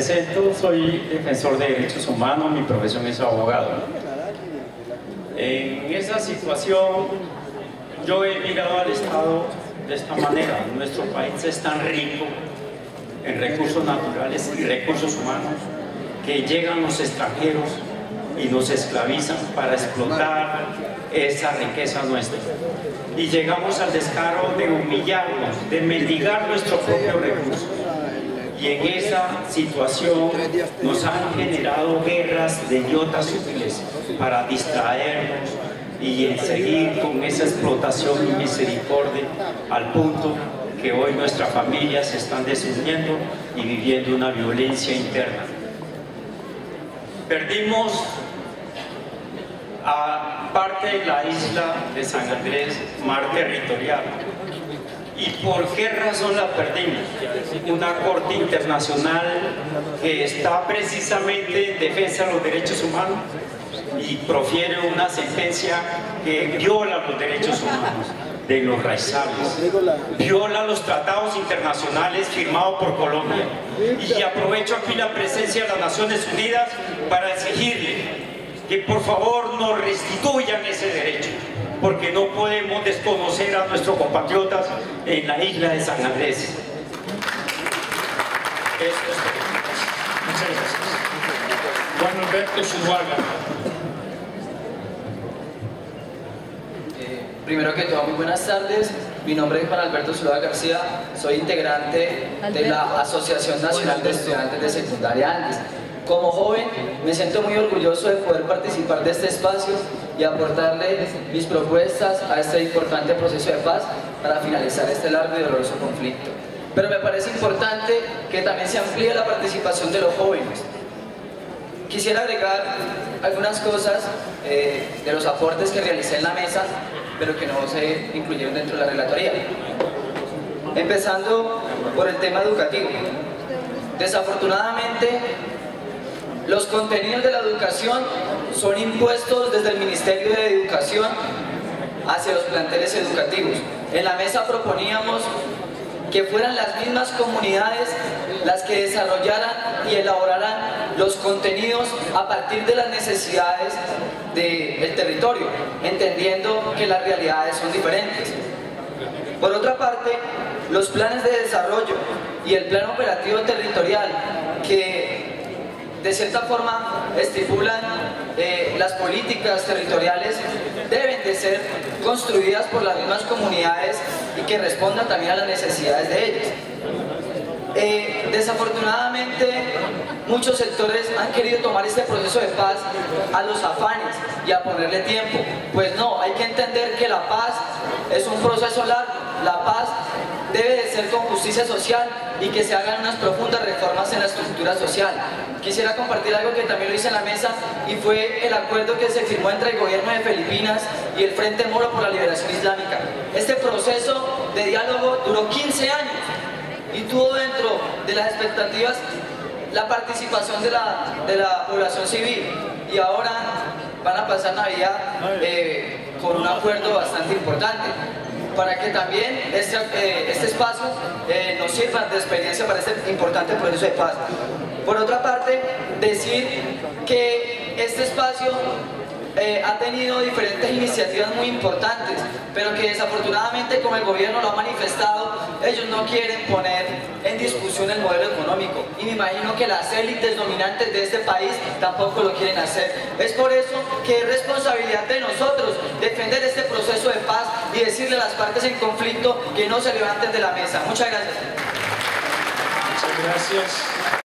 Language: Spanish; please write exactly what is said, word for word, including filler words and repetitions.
Presento, soy defensor de derechos humanos, mi profesión es abogado. En esa situación yo he mirado al Estado de esta manera. Nuestro país es tan rico en recursos naturales y recursos humanos que llegan los extranjeros y nos esclavizan para explotar esa riqueza nuestra. Y llegamos al descaro de humillarnos, de mendigar nuestro propio recurso. Y en esa situación nos han generado guerras de idiotas útiles para distraernos y seguir con esa explotación y misericordia al punto que hoy nuestras familias se están desuniendo y viviendo una violencia interna. Perdimos a parte de la isla de San Andrés, mar territorial. ¿Y por qué razón la perdimos? Una corte internacional que está precisamente en defensa de los derechos humanos y profiere una sentencia que viola los derechos humanos de los raizales, viola los tratados internacionales firmados por Colombia. Y aprovecho aquí la presencia de las Naciones Unidas para exigirle que por favor nos restituyan ese derecho, porque no podemos desconocer a nuestros compatriotas en la isla de San Andrés. Eso es todo. Muchas gracias. Juan Alberto Zuluaga. Eh, primero que todo, muy buenas tardes. Mi nombre es Juan Alberto Zuluaga García. Soy integrante de la Asociación Nacional de Estudiantes de Secundaria Andes. Como joven, me siento muy orgulloso de poder participar de este espacio y aportarle mis propuestas a este importante proceso de paz para finalizar este largo y doloroso conflicto. Pero me parece importante que también se amplíe la participación de los jóvenes. Quisiera agregar algunas cosas eh, de los aportes que realicé en la mesa, pero que no se incluyeron dentro de la relatoría. Empezando por el tema educativo. Desafortunadamente, los contenidos de la educación son impuestos desde el Ministerio de Educación hacia los planteles educativos. En la mesa proponíamos que fueran las mismas comunidades las que desarrollaran y elaboraran los contenidos a partir de las necesidades del territorio, entendiendo que las realidades son diferentes. Por otra parte, los planes de desarrollo y el plan operativo territorial que de cierta forma estipulan eh, las políticas territoriales deben de ser construidas por las mismas comunidades y que respondan también a las necesidades de ellas. Eh, desafortunadamente, muchos sectores han querido tomar este proceso de paz a los afanes y a ponerle tiempo. Pues no, hay que entender que la paz es un proceso largo. La paz debe de ser con justicia social y que se hagan unas profundas reformas en la estructura social. Quisiera compartir algo que también lo hice en la mesa y fue el acuerdo que se firmó entre el gobierno de Filipinas y el Frente Moro por la Liberación Islámica. Este proceso de diálogo duró quince años y tuvo dentro de las expectativas la participación de la, de la población civil, y ahora van a pasar Navidad eh, con un acuerdo bastante importante, para que también este, eh, este espacio eh, nos sirva de experiencia para este importante proceso de paz. Por otra parte, decir que este espacio eh, ha tenido diferentes iniciativas muy importantes, pero que desafortunadamente, como el gobierno lo ha manifestado, ellos no quieren poner en discusión el modelo económico, y me imagino que las élites dominantes de este país tampoco lo quieren hacer. Es por eso que es responsabilidad de nosotros defender este proceso de paz y decirle a las partes en conflicto que no se levanten de la mesa. Muchas gracias. Muchas gracias.